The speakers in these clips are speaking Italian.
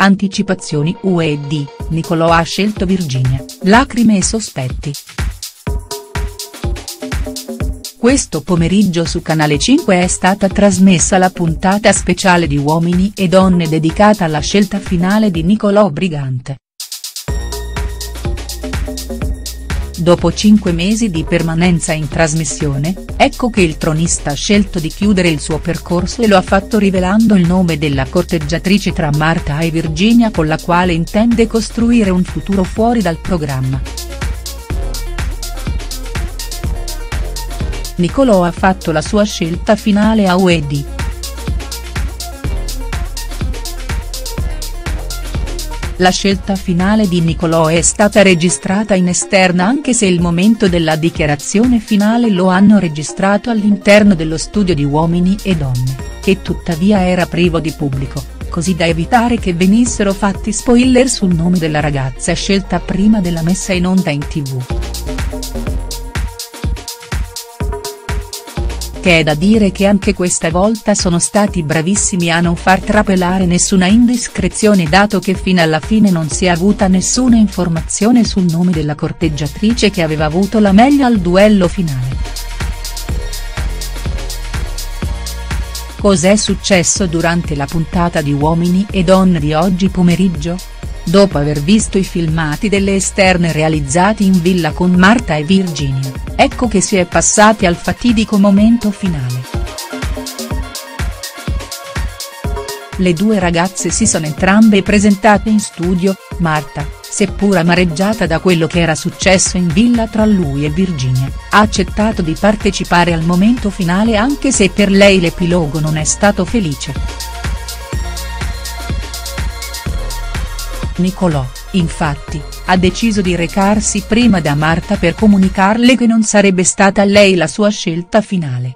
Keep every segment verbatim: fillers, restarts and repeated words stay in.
Anticipazioni U E D, Nicolò ha scelto Virginia, lacrime e sospetti. Questo pomeriggio su Canale cinque è stata trasmessa la puntata speciale di Uomini e Donne dedicata alla scelta finale di Nicolò Brigante. Dopo cinque mesi di permanenza in trasmissione, ecco che il tronista ha scelto di chiudere il suo percorso e lo ha fatto rivelando il nome della corteggiatrice tra Marta e Virginia con la quale intende costruire un futuro fuori dal programma. Nicolò ha fatto la sua scelta finale a U E D. La scelta finale di Nicolò è stata registrata in esterna anche se il momento della dichiarazione finale lo hanno registrato all'interno dello studio di Uomini e Donne, che tuttavia era privo di pubblico, così da evitare che venissero fatti spoiler sul nome della ragazza scelta prima della messa in onda in tivù. Che è da dire che anche questa volta sono stati bravissimi a non far trapelare nessuna indiscrezione dato che fino alla fine non si è avuta nessuna informazione sul nome della corteggiatrice che aveva avuto la meglio al duello finale. Cos'è successo durante la puntata di Uomini e Donne di oggi pomeriggio? Dopo aver visto i filmati delle esterne realizzati in villa con Marta e Virginia, ecco che si è passati al fatidico momento finale. Le due ragazze si sono entrambe presentate in studio, Marta, seppur amareggiata da quello che era successo in villa tra lui e Virginia, ha accettato di partecipare al momento finale anche se per lei l'epilogo non è stato felice. Nicolò, infatti, ha deciso di recarsi prima da Marta per comunicarle che non sarebbe stata lei la sua scelta finale.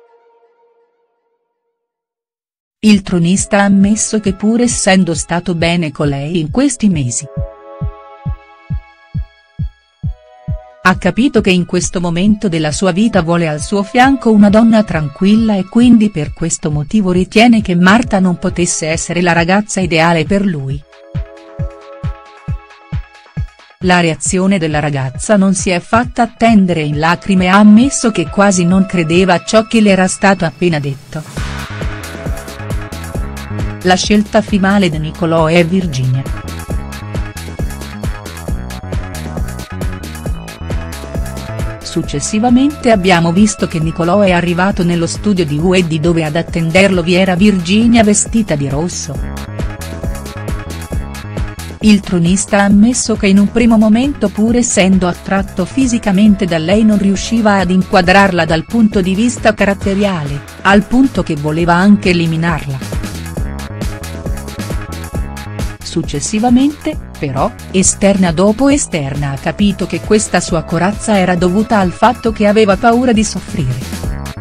Il tronista ha ammesso che pur essendo stato bene con lei in questi mesi, ha capito che in questo momento della sua vita vuole al suo fianco una donna tranquilla e quindi per questo motivo ritiene che Marta non potesse essere la ragazza ideale per lui. La reazione della ragazza non si è fatta attendere e in lacrime ha ammesso che quasi non credeva a ciò che le era stato appena detto. La scelta finale di Nicolò è Virginia. Successivamente abbiamo visto che Nicolò è arrivato nello studio di U E D dove ad attenderlo vi era Virginia vestita di rosso. Il tronista ha ammesso che in un primo momento pur essendo attratto fisicamente da lei non riusciva ad inquadrarla dal punto di vista caratteriale, al punto che voleva anche eliminarla. Successivamente, però, esterna dopo esterna ha capito che questa sua corazza era dovuta al fatto che aveva paura di soffrire.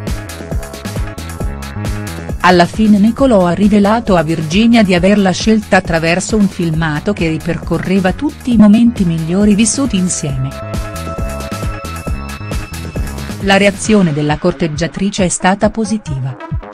Alla fine Nicolò ha rivelato a Virginia di averla scelta attraverso un filmato che ripercorreva tutti i momenti migliori vissuti insieme. La reazione della corteggiatrice è stata positiva.